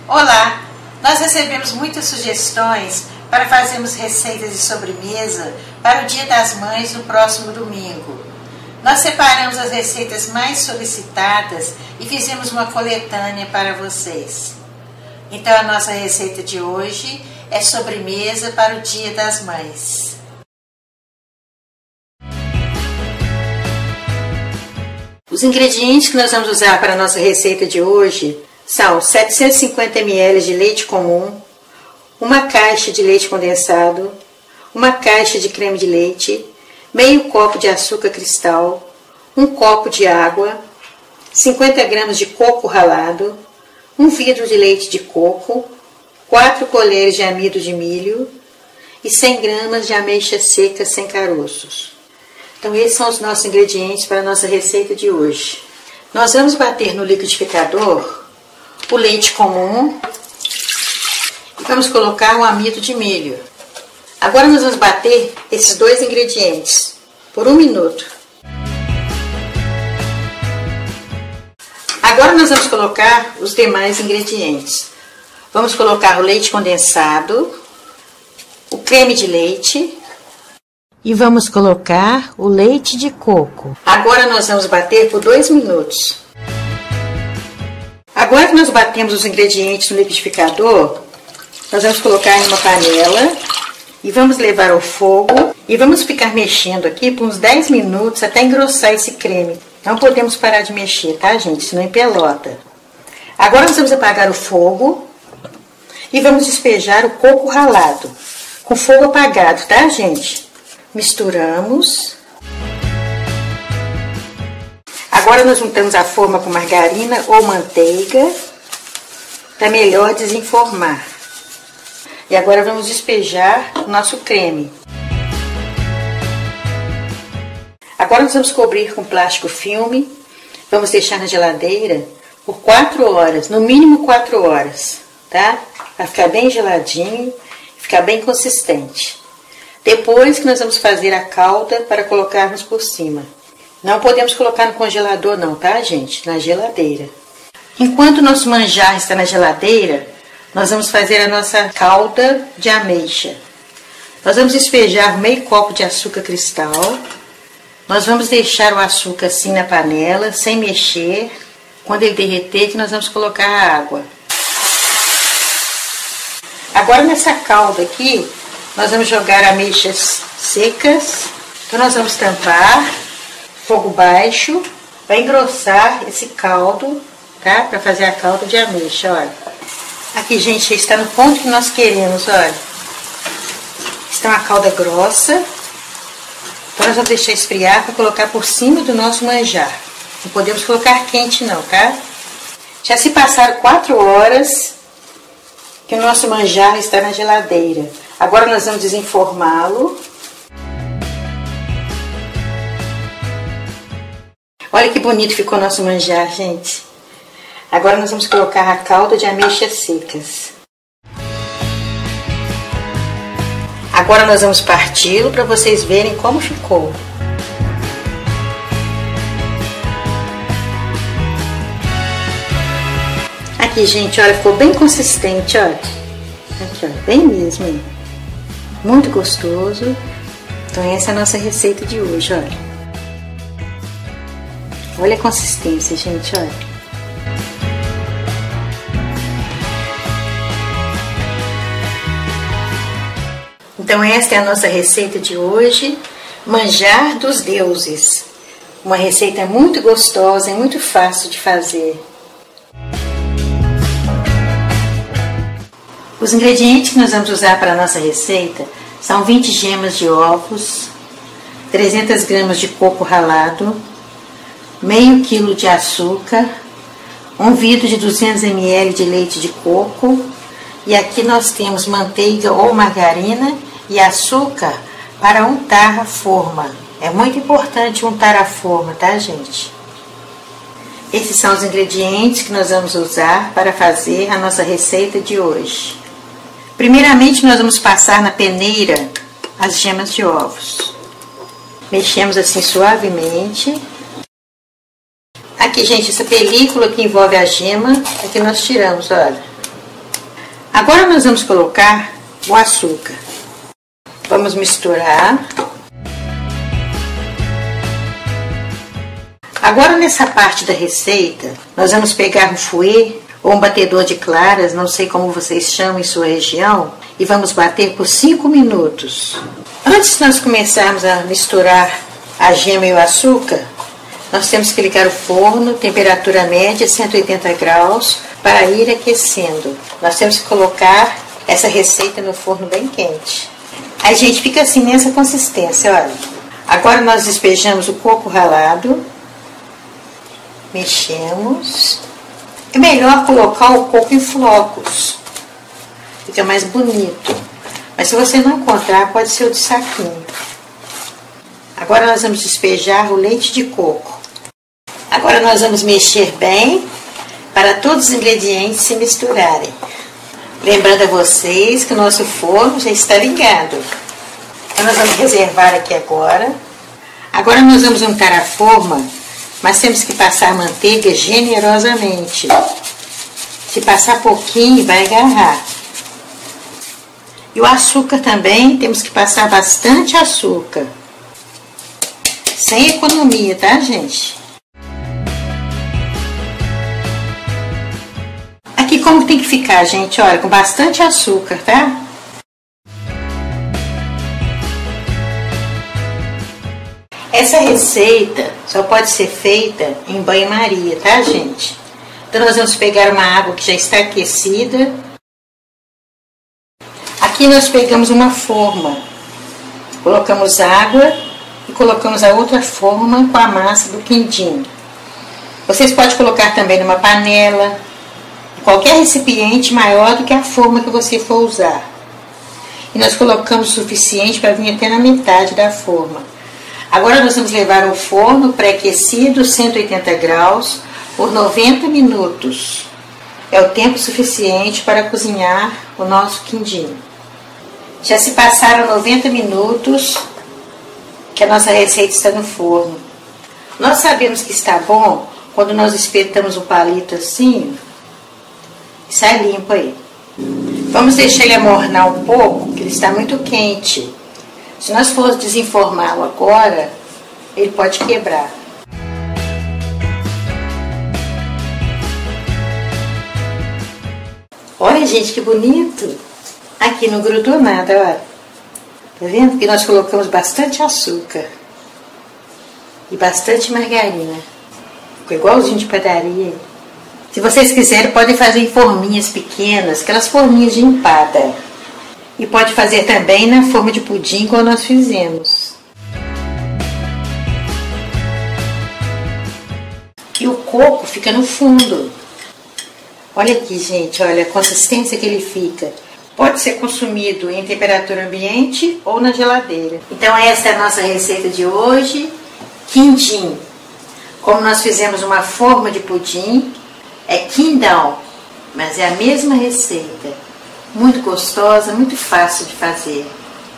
Olá! Nós recebemos muitas sugestões para fazermos receitas de sobremesa para o Dia das Mães no próximo domingo. Nós separamos as receitas mais solicitadas e fizemos uma coletânea para vocês. Então a nossa receita de hoje é sobremesa para o Dia das Mães. Os ingredientes que nós vamos usar para a nossa receita de hoje são 750 ml de leite comum, uma caixa de leite condensado, uma caixa de creme de leite, meio copo de açúcar cristal, um copo de água, 50 gramas de coco ralado, um vidro de leite de coco, 4 colheres de amido de milho e 100 gramas de ameixa seca sem caroços. Então esses são os nossos ingredientes para a nossa receita de hoje. Nós vamos bater no liquidificador o leite comum e vamos colocar um amido de milho. Agora nós vamos bater esses dois ingredientes por 1 minuto. Agora nós vamos colocar os demais ingredientes. Vamos colocar o leite condensado, o creme de leite e vamos colocar o leite de coco. Agora nós vamos bater por 2 minutos. Agora que nós batemos os ingredientes no liquidificador, nós vamos colocar em uma panela e vamos levar ao fogo e vamos ficar mexendo aqui por uns 10 minutos até engrossar esse creme. Não podemos parar de mexer, tá, gente? Senão empelota. Agora nós vamos apagar o fogo e vamos despejar o coco ralado com fogo apagado, tá, gente? Misturamos. Agora nós juntamos a forma com margarina ou manteiga para melhor desenformar. E agora vamos despejar o nosso creme. Agora nós vamos cobrir com plástico filme. Vamos deixar na geladeira por 4 horas, no mínimo 4 horas, tá? Para ficar bem geladinho e ficar bem consistente. Depois que nós vamos fazer a calda para colocarmos por cima. Não podemos colocar no congelador não, tá, gente? Na geladeira. Enquanto o nosso manjar está na geladeira, nós vamos fazer a nossa calda de ameixa. Nós vamos despejar meio copo de açúcar cristal. Nós vamos deixar o açúcar assim na panela, sem mexer. Quando ele derreter, que nós vamos colocar a água. Agora nessa calda aqui, nós vamos jogar ameixas secas. Então nós vamos tampar. Fogo baixo, vai engrossar esse caldo, tá? Para fazer a calda de ameixa, olha. Aqui, gente, está no ponto que nós queremos, olha. Está uma calda grossa. Então, nós vamos deixar esfriar para colocar por cima do nosso manjar. Não podemos colocar quente não, tá? Já se passaram 4 horas que o nosso manjar está na geladeira. Agora nós vamos desenformá-lo. Olha que bonito ficou nosso manjar, gente. Agora nós vamos colocar a calda de ameixas secas. Agora nós vamos parti-lo para vocês verem como ficou. Aqui, gente, olha, ficou bem consistente, olha. Aqui, ó, bem mesmo, hein? Muito gostoso. Então essa é a nossa receita de hoje, olha. Olha a consistência, gente, olha. Então esta é a nossa receita de hoje, manjar dos deuses. Uma receita muito gostosa e muito fácil de fazer. Os ingredientes que nós vamos usar para a nossa receita são 20 gemas de ovos, 300 gramas de coco ralado, meio quilo de açúcar, um vidro de 200 ml de leite de coco e aqui nós temos manteiga ou margarina e açúcar para untar a forma. É muito importante untar a forma, tá, gente? Esses são os ingredientes que nós vamos usar para fazer a nossa receita de hoje. Primeiramente nós vamos passar na peneira as gemas de ovos. Mexemos assim suavemente. Aqui, gente, essa película que envolve a gema é que nós tiramos, olha. Agora nós vamos colocar o açúcar. Vamos misturar. Agora nessa parte da receita, nós vamos pegar um fouet ou um batedor de claras, não sei como vocês chamam em sua região, e vamos bater por 5 minutos. Antes de nós começarmos a misturar a gema e o açúcar, nós temos que ligar o forno, temperatura média, 180 graus, para ir aquecendo. Nós temos que colocar essa receita no forno bem quente. Aí, gente, fica assim nessa consistência, olha. Agora nós despejamos o coco ralado, mexemos. É melhor colocar o coco em flocos, fica mais bonito. Mas se você não encontrar, pode ser o de saquinho. Agora nós vamos despejar o leite de coco. Agora nós vamos mexer bem para todos os ingredientes se misturarem. Lembrando a vocês que o nosso forno já está ligado. Então nós vamos reservar aqui agora. Agora nós vamos untar a forma, mas temos que passar a manteiga generosamente. Se passar pouquinho, vai agarrar. E o açúcar também, temos que passar bastante açúcar. Sem economia, tá, gente? Aqui como tem que ficar, gente? Olha, com bastante açúcar, tá? Essa receita só pode ser feita em banho-maria, tá, gente? Então nós vamos pegar uma água que já está aquecida. Aqui nós pegamos uma forma. Colocamos água e colocamos a outra forma com a massa do quindim. Vocês podem colocar também numa panela, qualquer recipiente maior do que a forma que você for usar. E nós colocamos o suficiente para vir até na metade da forma. Agora nós vamos levar ao forno pré-aquecido, 180 graus, por 90 minutos. É o tempo suficiente para cozinhar o nosso quindim. Já se passaram 90 minutos que a nossa receita está no forno. Nós sabemos que está bom quando nós espetamos o palito assim e sai limpo aí. Vamos deixar ele amornar um pouco, porque ele está muito quente. Se nós formos desenformá-lo agora, ele pode quebrar. Olha, gente, que bonito! Aqui não grudou nada, olha. Tá vendo? Que nós colocamos bastante açúcar e bastante margarina. Ficou igualzinho de padaria. Se vocês quiserem, podem fazer em forminhas pequenas, aquelas forminhas de empada. E pode fazer também na forma de pudim, como nós fizemos. E o coco fica no fundo. Olha aqui, gente, olha a consistência que ele fica. Pode ser consumido em temperatura ambiente ou na geladeira. Então essa é a nossa receita de hoje, quindim. Como nós fizemos uma forma de pudim, é quindão, mas é a mesma receita. Muito gostosa, muito fácil de fazer.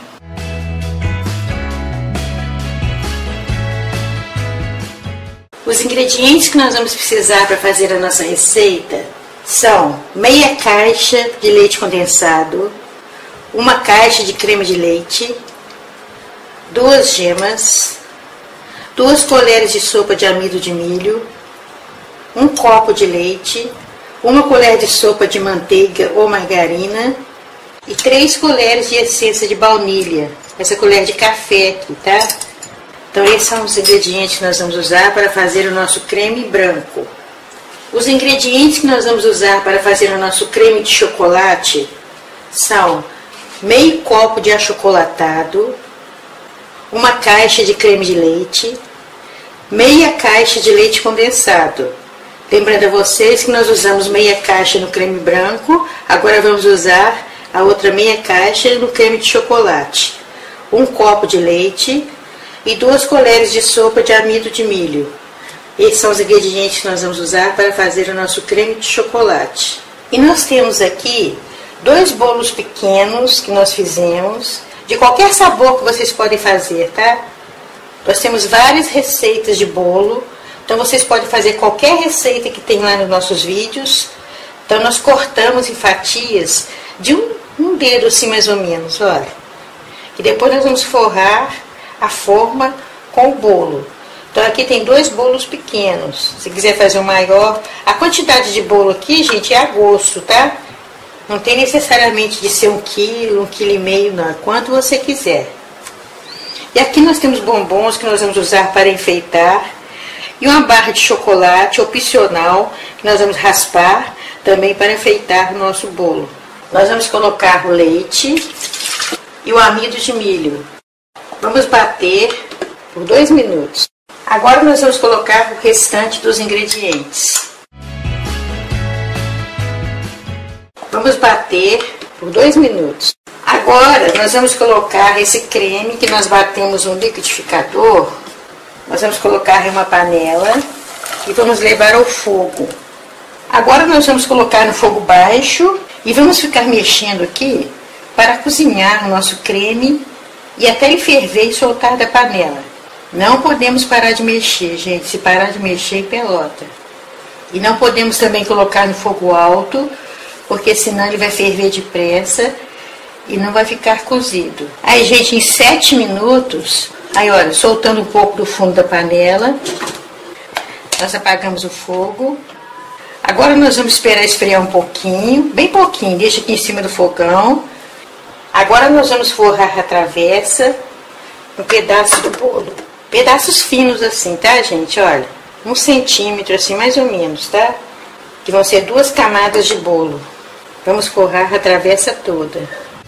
Os ingredientes que nós vamos precisar para fazer a nossa receita são meia caixa de leite condensado, uma caixa de creme de leite, 2 gemas, 2 colheres de sopa de amido de milho, 1 copo de leite, 1 colher de sopa de manteiga ou margarina e 3 colheres de essência de baunilha, essa colher de café aqui, tá? Então esses são os ingredientes que nós vamos usar para fazer o nosso creme branco. Os ingredientes que nós vamos usar para fazer o nosso creme de chocolate são meio copo de achocolatado, uma caixa de creme de leite, meia caixa de leite condensado. Lembrando a vocês que nós usamos meia caixa no creme branco, agora vamos usar a outra meia caixa no creme de chocolate. 1 copo de leite e 2 colheres de sopa de amido de milho. Esses são os ingredientes que nós vamos usar para fazer o nosso creme de chocolate. E nós temos aqui 2 bolos pequenos que nós fizemos, de qualquer sabor que vocês podem fazer, tá? Nós temos várias receitas de bolo. Então vocês podem fazer qualquer receita que tem lá nos nossos vídeos. Então nós cortamos em fatias de um dedo assim mais ou menos, olha. E depois nós vamos forrar a forma com o bolo. Então aqui tem 2 bolos pequenos. Se quiser fazer um maior, a quantidade de bolo aqui, gente, é a gosto, tá? Não tem necessariamente de ser 1 quilo, 1,5 quilo, não. Quanto você quiser. E aqui nós temos bombons que nós vamos usar para enfeitar. E uma barra de chocolate opcional que nós vamos raspar também para enfeitar o nosso bolo. Nós vamos colocar o leite e o amido de milho. Vamos bater por 2 minutos. Agora nós vamos colocar o restante dos ingredientes. Vamos bater por 2 minutos. Agora nós vamos colocar esse creme que nós batemos no liquidificador. Nós vamos colocar em uma panela e vamos levar ao fogo. Agora nós vamos colocar no fogo baixo e vamos ficar mexendo aqui para cozinhar o nosso creme e até ele ferver e soltar da panela. Não podemos parar de mexer, gente. Se parar de mexer, pelota. E não podemos também colocar no fogo alto, porque senão ele vai ferver depressa e não vai ficar cozido. Aí, gente, em 7 minutos, aí olha, soltando um pouco do fundo da panela, nós apagamos o fogo. Agora nós vamos esperar esfriar um pouquinho, bem pouquinho, deixa aqui em cima do fogão. Agora nós vamos forrar a travessa um pedaço do bolo. Pedaços finos assim, tá, gente? Olha, 1 centímetro assim, mais ou menos, tá? Que vão ser 2 camadas de bolo. Vamos forrar a travessa toda.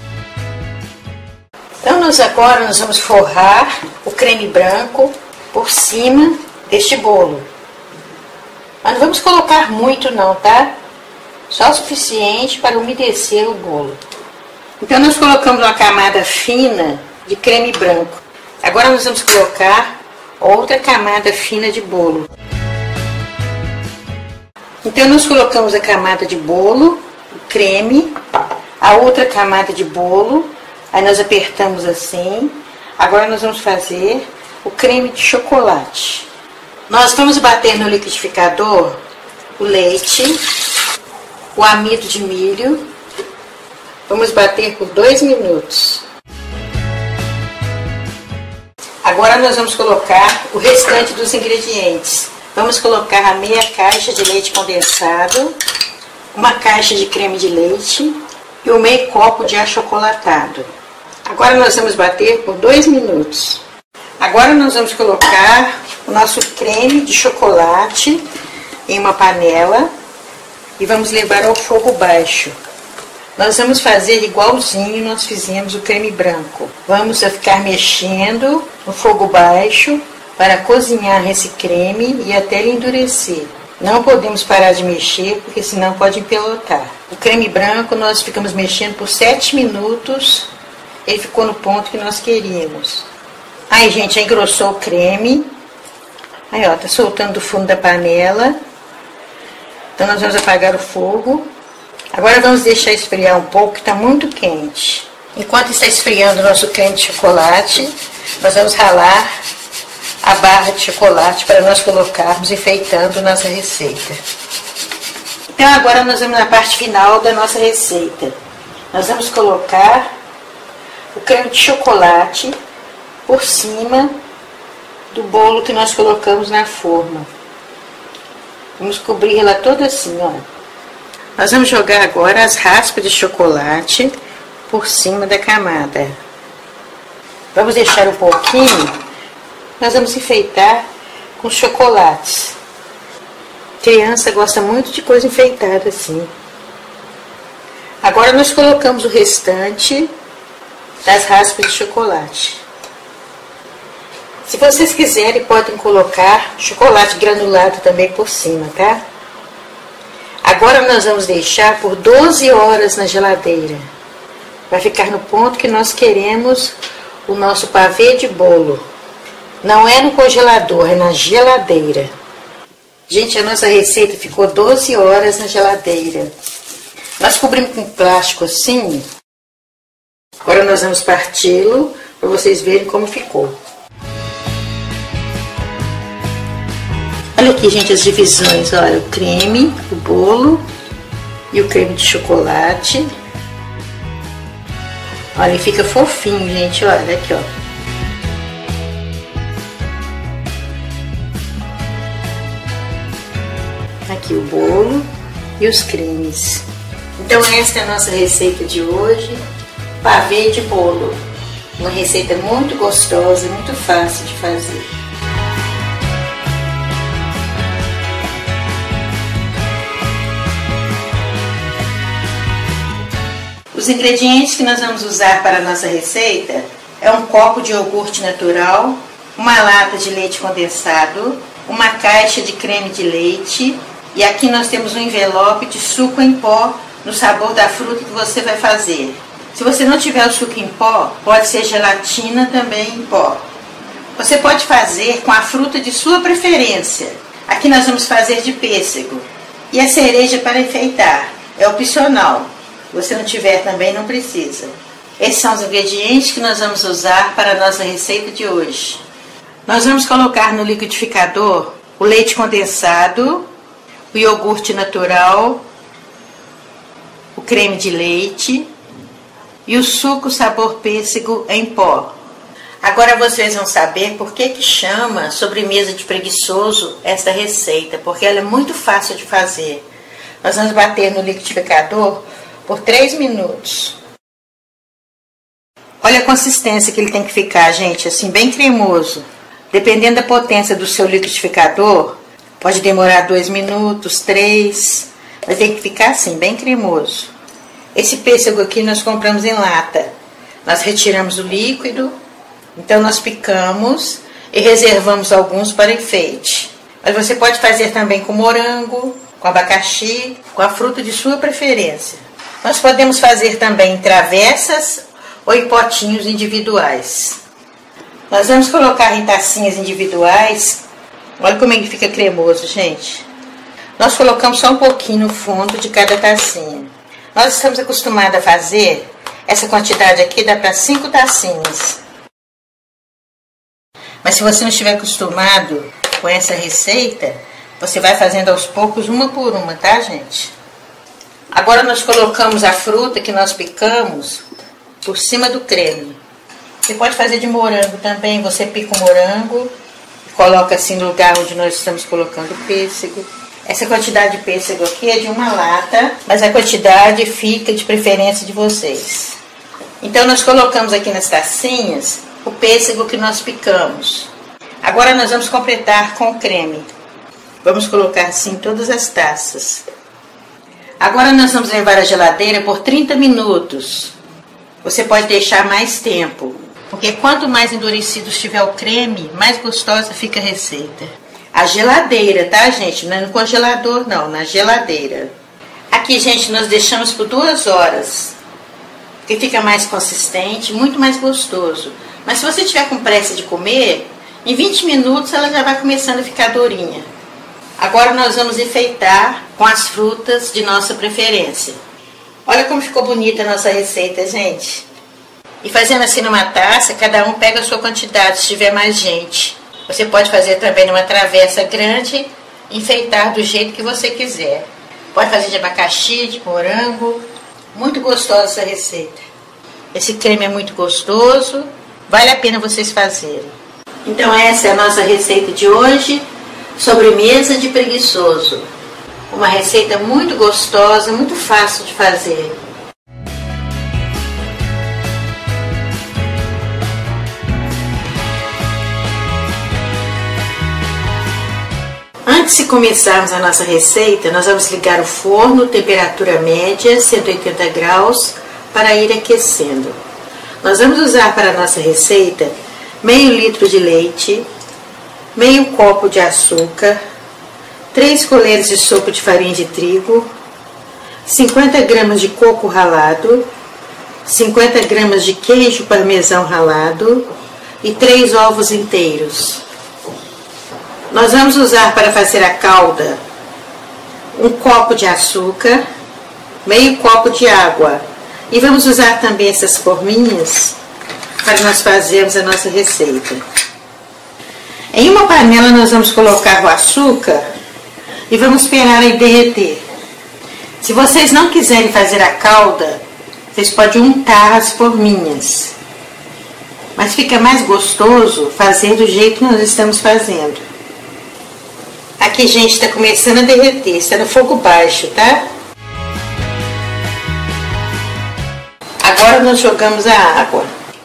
Então, agora nós vamos forrar o creme branco por cima deste bolo. Mas não vamos colocar muito não, tá? Só o suficiente para umedecer o bolo. Então, nós colocamos uma camada fina de creme branco. Agora nós vamos colocar outra camada fina de bolo. Então nós colocamos a camada de bolo, o creme, a outra camada de bolo, aí nós apertamos assim. Agora nós vamos fazer o creme de chocolate. Nós vamos bater no liquidificador o leite, o amido de milho. Vamos bater por 2 minutos. Agora nós vamos colocar o restante dos ingredientes. Vamos colocar a meia caixa de leite condensado, uma caixa de creme de leite e o meio copo de achocolatado. Agora nós vamos bater por 2 minutos. Agora nós vamos colocar o nosso creme de chocolate em uma panela e vamos levar ao fogo baixo. Nós vamos fazer igualzinho nós fizemos o creme branco. Vamos ficar mexendo no fogo baixo para cozinhar esse creme e até ele endurecer. Não podemos parar de mexer, porque senão pode empelotar. O creme branco nós ficamos mexendo por 7 minutos. Ele ficou no ponto que nós queríamos. Aí, gente, já engrossou o creme. Aí, ó, tá soltando do fundo da panela. Então, nós vamos apagar o fogo. Agora vamos deixar esfriar um pouco, que está muito quente. Enquanto está esfriando o nosso creme de chocolate, nós vamos ralar a barra de chocolate para nós colocarmos enfeitando nossa receita. Então agora nós vamos na parte final da nossa receita. Nós vamos colocar o creme de chocolate por cima do bolo que nós colocamos na forma. Vamos cobrir ela toda assim, ó. Nós vamos jogar agora as raspas de chocolate por cima da camada. Vamos deixar um pouquinho. Nós vamos enfeitar com chocolates. Criança gosta muito de coisa enfeitada assim. Agora nós colocamos o restante das raspas de chocolate. Se vocês quiserem, podem colocar chocolate granulado também por cima, tá? Agora nós vamos deixar por 12 horas na geladeira. Vai ficar no ponto que nós queremos o nosso pavê de bolo. Não é no congelador, é na geladeira. Gente, a nossa receita ficou 12 horas na geladeira. Nós cobrimos com plástico assim. Agora nós vamos parti-lo para vocês verem como ficou. Olha aqui, gente, as divisões. Olha, o creme, o bolo e o creme de chocolate. Olha, ele fica fofinho, gente, olha, aqui, ó. Aqui o bolo e os cremes. Então esta é a nossa receita de hoje, pavê de bolo. Uma receita muito gostosa e muito fácil de fazer. Os ingredientes que nós vamos usar para a nossa receita é um copo de iogurte natural, uma lata de leite condensado, uma caixa de creme de leite e aqui nós temos um envelope de suco em pó no sabor da fruta que você vai fazer. Se você não tiver o suco em pó, pode ser gelatina também em pó. Você pode fazer com a fruta de sua preferência. Aqui nós vamos fazer de pêssego. E a cereja para enfeitar, é opcional. Se você não tiver também, não precisa. Esses são os ingredientes que nós vamos usar para a nossa receita de hoje. Nós vamos colocar no liquidificador o leite condensado, o iogurte natural, o creme de leite e o suco sabor pêssego em pó. Agora vocês vão saber por que chama sobremesa de preguiçoso esta receita, porque ela é muito fácil de fazer. Nós vamos bater no liquidificador por 3 minutos. Olha a consistência que ele tem que ficar, gente, assim, bem cremoso. Dependendo da potência do seu liquidificador, pode demorar 2 minutos, 3, mas tem que ficar assim, bem cremoso. Esse pêssego aqui nós compramos em lata. Nós retiramos o líquido, então nós picamos e reservamos alguns para enfeite. Mas você pode fazer também com morango, com abacaxi, com a fruta de sua preferência. Nós podemos fazer também em travessas ou em potinhos individuais. Nós vamos colocar em tacinhas individuais. Olha como ele fica cremoso, gente. Nós colocamos só um pouquinho no fundo de cada tacinha. Nós estamos acostumados a fazer, essa quantidade aqui dá para 5 tacinhas. Mas se você não estiver acostumado com essa receita, você vai fazendo aos poucos, uma por uma, tá, gente? Agora nós colocamos a fruta que nós picamos por cima do creme. Você pode fazer de morango também, você pica o morango, coloca assim no lugar onde nós estamos colocando o pêssego. Essa quantidade de pêssego aqui é de uma lata, mas a quantidade fica de preferência de vocês. Então nós colocamos aqui nas tacinhas o pêssego que nós picamos. Agora nós vamos completar com o creme. Vamos colocar assim todas as taças. Agora nós vamos levar à geladeira por 30 minutos. Você pode deixar mais tempo, porque quanto mais endurecido estiver o creme, mais gostosa fica a receita. A geladeira, tá, gente? Não é no congelador, não, na geladeira. Aqui, gente, nós deixamos por 2 horas, porque fica mais consistente, muito mais gostoso. Mas se você tiver com pressa de comer, em 20 minutos ela já vai começando a ficar durinha. Agora nós vamos enfeitar com as frutas de nossa preferência. Olha como ficou bonita a nossa receita, gente. E fazendo assim numa taça, cada um pega a sua quantidade, se tiver mais gente. Você pode fazer também numa travessa grande, enfeitar do jeito que você quiser. Pode fazer de abacaxi, de morango. Muito gostosa essa receita. Esse creme é muito gostoso, vale a pena vocês fazerem. Então essa é a nossa receita de hoje, sobremesa de preguiçoso. Uma receita muito gostosa, muito fácil de fazer. Antes de começarmos a nossa receita, nós vamos ligar o forno, temperatura média, 180 graus, para ir aquecendo. Nós vamos usar para a nossa receita meio litro de leite, meio copo de açúcar, 3 colheres de sopa de farinha de trigo, 50 gramas de coco ralado, 50 gramas de queijo parmesão ralado e 3 ovos inteiros. Nós vamos usar para fazer a calda um copo de açúcar, meio copo de água. E vamos usar também essas forminhas para nós fazermos a nossa receita. Em uma panela nós vamos colocar o açúcar e vamos esperar ele derreter. Se vocês não quiserem fazer a calda, Vocês podem untar as forminhas, mas fica mais gostoso fazer do jeito que nós estamos fazendo. Aqui, gente, está começando a derreter, está no fogo baixo, tá? Agora nós jogamos a água.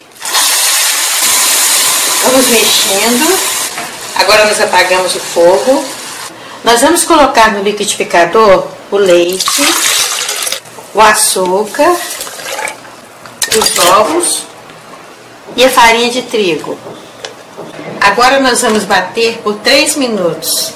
Vamos mexendo. Agora nós apagamos o fogo. Nós vamos colocar no liquidificador o leite, o açúcar, os ovos e a farinha de trigo. Agora nós vamos bater por 3 minutos.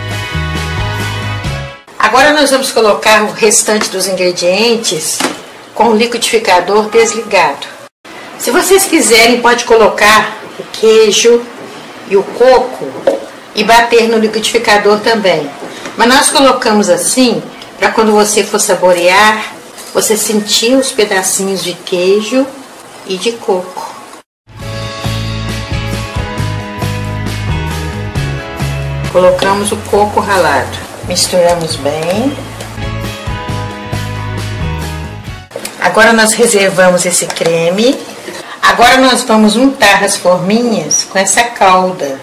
Agora nós vamos colocar o restante dos ingredientes com o liquidificador desligado. Se vocês quiserem, pode colocar o queijo e o coco e bater no liquidificador também. Mas nós colocamos assim para quando você for saborear, você sentir os pedacinhos de queijo e de coco. Colocamos o coco ralado. Misturamos bem. Agora nós reservamos esse creme. Agora nós vamos untar as forminhas com essa calda.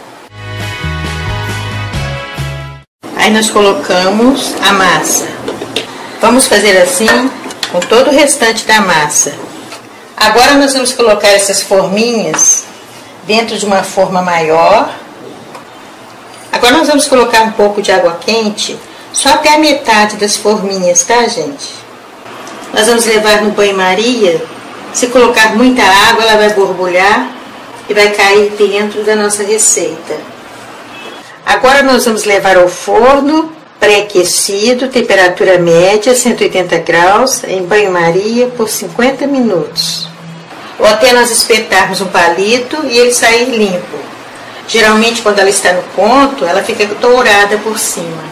Aí nós colocamos a massa. Vamos fazer assim com todo o restante da massa. Agora nós vamos colocar essas forminhas dentro de uma forma maior. Agora nós vamos colocar um pouco de água quente, só até a metade das forminhas, tá, gente? Nós vamos levar no banho-maria. Se colocar muita água, ela vai borbulhar e vai cair dentro da nossa receita. Agora nós vamos levar ao forno, pré-aquecido, temperatura média, 180 graus, em banho-maria por 50 minutos. Ou até nós espetarmos um palito e ele sair limpo. Geralmente, quando ela está no ponto, ela fica dourada por cima.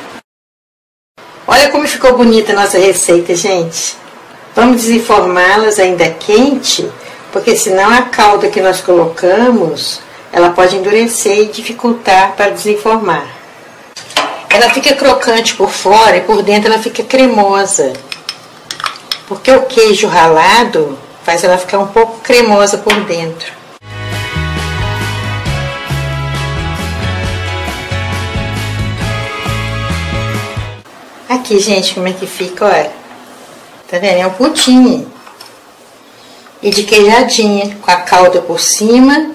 Olha como ficou bonita a nossa receita, gente. Vamos desenformá-las ainda quente, porque senão a calda que nós colocamos, ela pode endurecer e dificultar para desenformar. Ela fica crocante por fora e por dentro ela fica cremosa. Porque o queijo ralado faz ela ficar um pouco cremosa por dentro. Aqui, gente, como é que fica, olha. Tá vendo? É um pudim. E de queijadinha, com a calda por cima.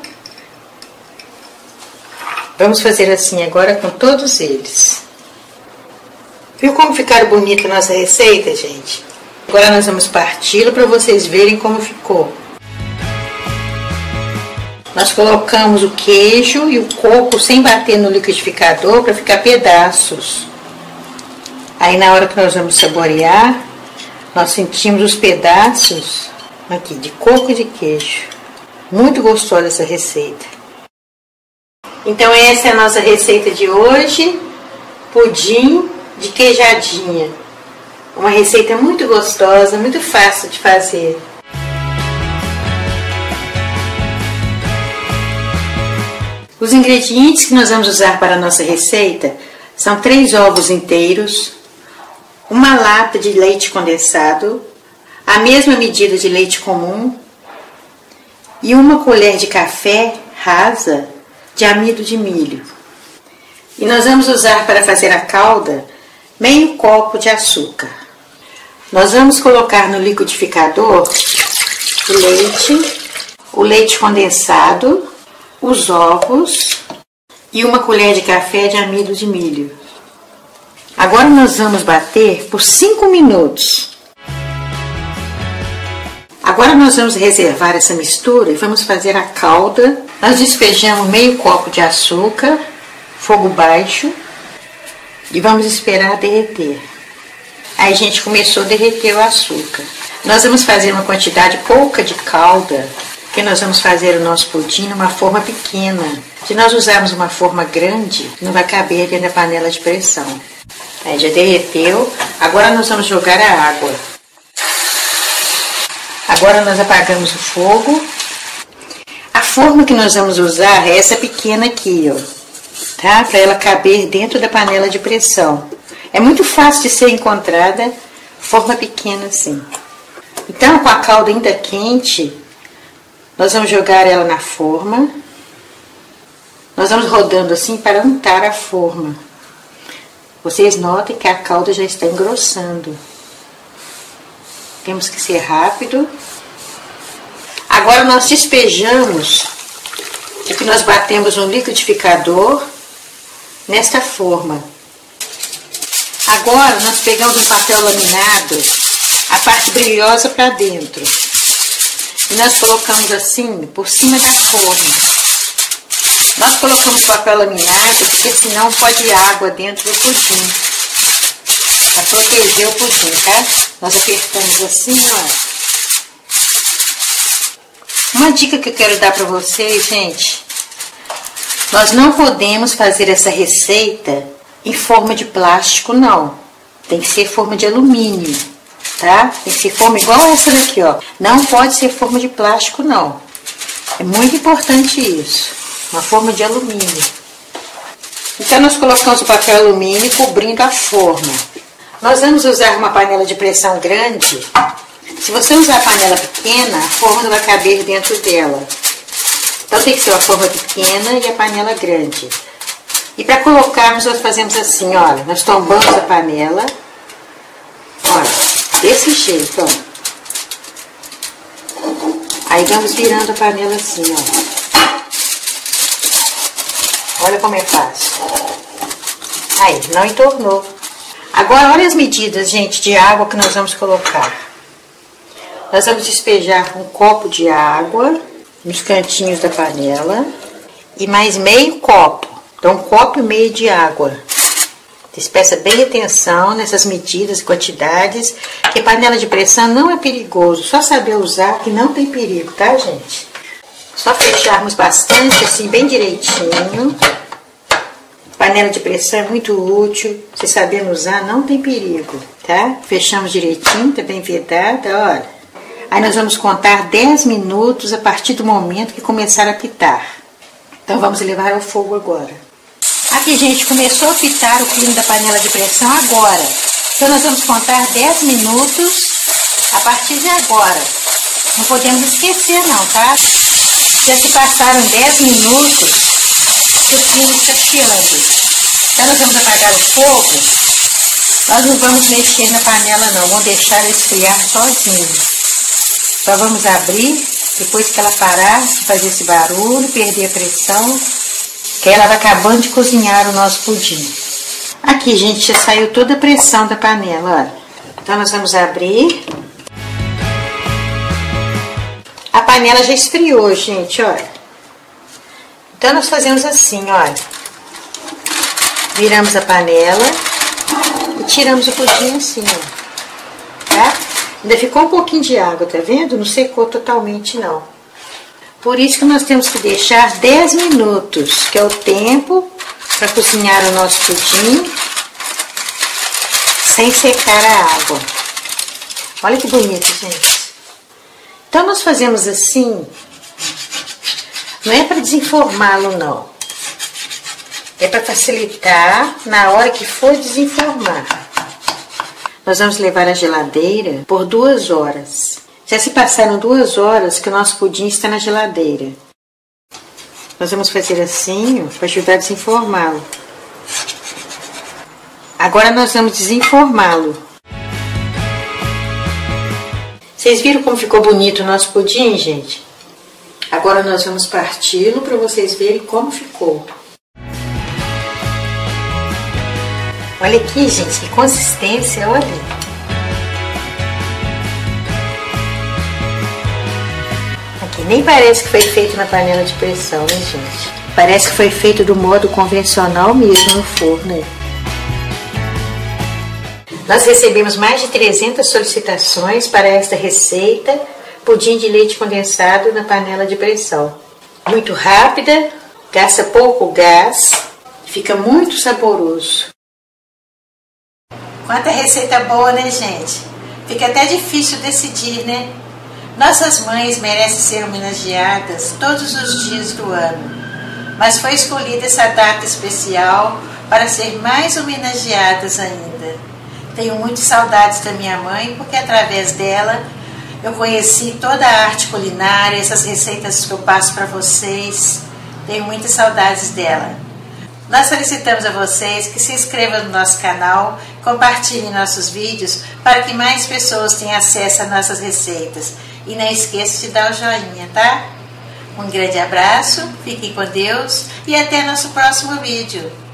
Vamos fazer assim agora com todos eles. Viu como ficaram bonita a nossa receita, gente? Agora nós vamos parti-lo para vocês verem como ficou. Nós colocamos o queijo e o coco sem bater no liquidificador para ficar pedaços. Aí na hora que nós vamos saborear, nós sentimos os pedaços aqui de coco e de queijo. Muito gostosa essa receita. Então essa é a nossa receita de hoje, pudim de queijadinha. Uma receita muito gostosa, muito fácil de fazer. Os ingredientes que nós vamos usar para a nossa receita são 3 ovos inteiros, uma lata de leite condensado, a mesma medida de leite comum e uma colher de café rasa de amido de milho. E nós vamos usar para fazer a calda meio copo de açúcar. Nós vamos colocar no liquidificador o leite condensado, os ovos e uma colher de café de amido de milho. Agora nós vamos bater por 5 minutos. Agora nós vamos reservar essa mistura e vamos fazer a calda. Nós despejamos meio copo de açúcar, fogo baixo, e vamos esperar derreter. Aí, gente, começou a derreter o açúcar. Nós vamos fazer uma quantidade pouca de calda, porque nós vamos fazer o nosso pudim numa forma pequena. Se nós usarmos uma forma grande, não vai caber dentro da panela de pressão. Aí já derreteu. Agora nós vamos jogar a água. Agora nós apagamos o fogo. A forma que nós vamos usar é essa pequena aqui, ó, tá? Para ela caber dentro da panela de pressão. É muito fácil de ser encontrada, forma pequena assim. Então, com a calda ainda quente, nós vamos jogar ela na forma. Nós vamos rodando assim para untar a forma. Vocês notem que a calda já está engrossando. Temos que ser rápido. Agora nós despejamos o que nós batemos no liquidificador nesta forma. Agora nós pegamos um papel laminado, a parte brilhosa para dentro. E nós colocamos assim por cima da forma. Nós colocamos papel laminado porque senão pode ir água dentro do pudim. Para proteger o pudim, tá? Nós apertamos assim, ó. Uma dica que eu quero dar para vocês, gente. Nós não podemos fazer essa receita em forma de plástico, não. Tem que ser forma de alumínio, tá? Tem que ser forma igual essa daqui, ó. Não pode ser forma de plástico, não. É muito importante isso. Uma forma de alumínio. Então, nós colocamos o papel alumínio cobrindo a forma. Nós vamos usar uma panela de pressão grande. Se você usar a panela pequena, a forma não vai caber dentro dela. Então, tem que ser uma forma pequena e a panela grande. E para colocarmos, nós fazemos assim, olha. Nós tombamos a panela. Olha, desse jeito, ó. Aí vamos virando a panela assim, ó. Olha como é fácil. Aí, não entornou. Agora, olha as medidas, gente, de água que nós vamos colocar. Nós vamos despejar um copo de água nos cantinhos da panela e mais meio copo. Então, 1,5 copo de água. Vocês prestem bem atenção nessas medidas e quantidades, que panela de pressão não é perigoso. Só saber usar que não tem perigo, tá, gente? Só fecharmos bastante, assim, bem direitinho. Panela de pressão é muito útil. Se sabendo usar, não tem perigo, tá? Fechamos direitinho, tá bem vedada, olha. Aí nós vamos contar 10 minutos a partir do momento que começar a apitar. Então vamos levar ao fogo agora. Aqui, gente, começou a apitar o clima da panela de pressão agora. Então nós vamos contar 10 minutos a partir de agora. Não podemos esquecer não, tá? Já se passaram 10 minutos que o clima está chiando. Então nós vamos apagar o fogo. Nós não vamos mexer na panela não, vamos deixar ela esfriar sozinha. Só vamos abrir, depois que ela parar de fazer esse barulho, perder a pressão, que ela vai acabando de cozinhar o nosso pudim. Aqui, gente, já saiu toda a pressão da panela, olha. Então nós vamos abrir. A panela já esfriou, gente, olha. Então nós fazemos assim, olha. Viramos a panela e tiramos o pudim assim, ó. Tá? Ainda ficou um pouquinho de água, tá vendo? Não secou totalmente, não. Por isso que nós temos que deixar 10 minutos, que é o tempo para cozinhar o nosso pudim sem secar a água. Olha que bonito, gente. Então, nós fazemos assim, não é para desenformá-lo, não. É para facilitar na hora que for desenformar. Nós vamos levar à geladeira por 2 horas. Já se passaram 2 horas que o nosso pudim está na geladeira. Nós vamos fazer assim, para ajudar a desenformá-lo. Agora nós vamos desenformá-lo. Vocês viram como ficou bonito o nosso pudim, gente? Agora nós vamos parti-lo para vocês verem como ficou. Olha aqui, gente, que consistência, olha. Aqui nem parece que foi feito na panela de pressão, né, gente? Parece que foi feito do modo convencional mesmo no forno, né? Nós recebemos mais de 300 solicitações para esta receita, pudim de leite condensado na panela de pressão. Muito rápida, gasta pouco gás, fica muito saboroso. Quanta receita boa, né, gente? Fica até difícil decidir, né? Nossas mães merecem ser homenageadas todos os dias do ano, mas foi escolhida essa data especial para ser mais homenageadas ainda. Tenho muitas saudades da minha mãe, porque através dela Eu conheci toda a arte culinária, essas receitas que eu passo para vocês. Tenho muitas saudades dela. Nós solicitamos a vocês que se inscrevam no nosso canal, compartilhem nossos vídeos para que mais pessoas tenham acesso às nossas receitas. E não esqueça de dar o joinha, tá? Um grande abraço, fiquem com Deus e até nosso próximo vídeo.